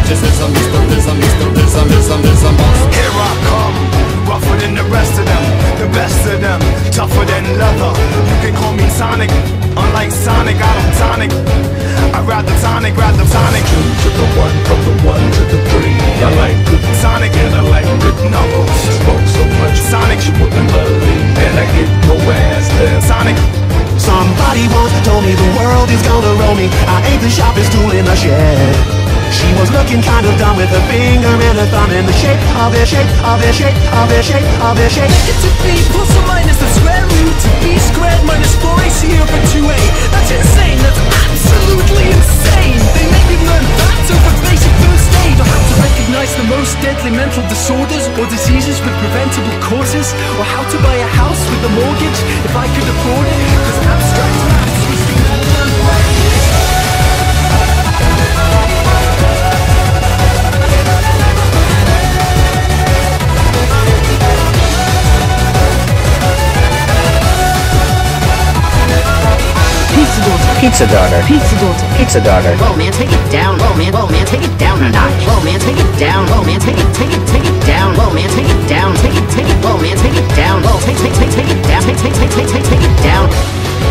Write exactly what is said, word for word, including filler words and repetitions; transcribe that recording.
mysticism, mysticism, mysticism, mysticism, mysticism. Here I come, rougher than the rest of them, the best of them, tougher than leather. You can call me Sonic, unlike Sonic, I don't tonic. I grab the tonic, grab the tonic. Two to the one, from the one to the three. I like good Sonic and I like good knuckles. Smoke so much Sonic, you wouldn't believe, and I get no ass there. Sonic. Somebody once told me the world is gonna roll me. I ain't the sharpest tool in the shed. She was looking kind of dumb with her finger and her thumb in the shape of their shape, of their shape, of their shape, of their shape. Negative b plus or minus the square root of b squared minus four a c over two a. That's insane, that's absolutely insane. They make you learn that over basic first aid. Or how to recognize the most deadly mental disorders or diseases with preventable causes. Or how to buy a house with a mortgage if I could afford it. Cause abstract maths was the unknown way. Pizza daughter, Pizza daughter, pizza daughter. whoa man, take it down, whoa man, whoa man, take it down a notch. Whoa man, take it down, whoa man, take it, take it, take it down. Whoa man, take it down, take it, take it, whoa man, take it down. Whoa, take, take, take, take it down, take, take, take, take, take, take it down.